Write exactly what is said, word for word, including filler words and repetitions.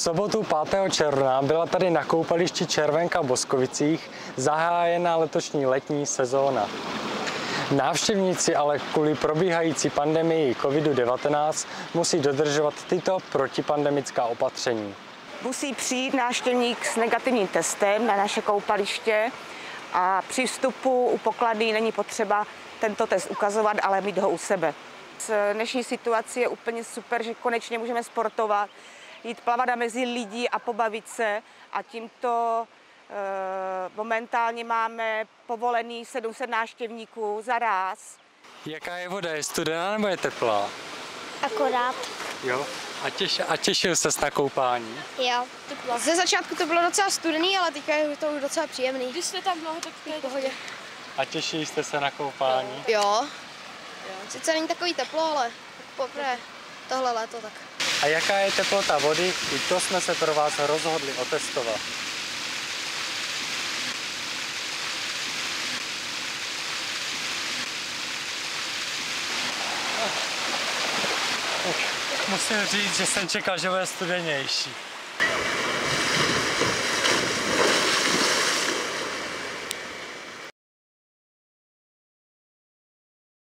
sobotu pátého června byla tady na koupališti Červenka v Boskovicích zahájena letošní letní sezóna. Návštěvníci ale kvůli probíhající pandemii kovidu devatenáct musí dodržovat tyto protipandemická opatření. Musí přijít návštěvník s negativním testem na naše koupaliště a při vstupu u pokladny není potřeba tento test ukazovat, ale mít ho u sebe. V dnešní situaci je úplně super, že konečně můžeme sportovat, jít plavat mezi lidi a pobavit se a tímto e, momentálně máme povolený sedm set návštěvníků za ráz. Jaká je voda? Je studená nebo je teplá? Akorát. Jo. A, těš, a těšil ses na koupání? Jo. Ze začátku to bylo docela studený, ale teďka je to už docela příjemný. Když jste tam dlouho, tak to je v pohodě. A těšili jste se na koupání? Jo. jo. Sice není takový teplo, ale poprvé tohle léto tak. A jaká je teplota vody? I to jsme se pro vás rozhodli otestovat. Musím říct, že jsem čekal, že bude studenější.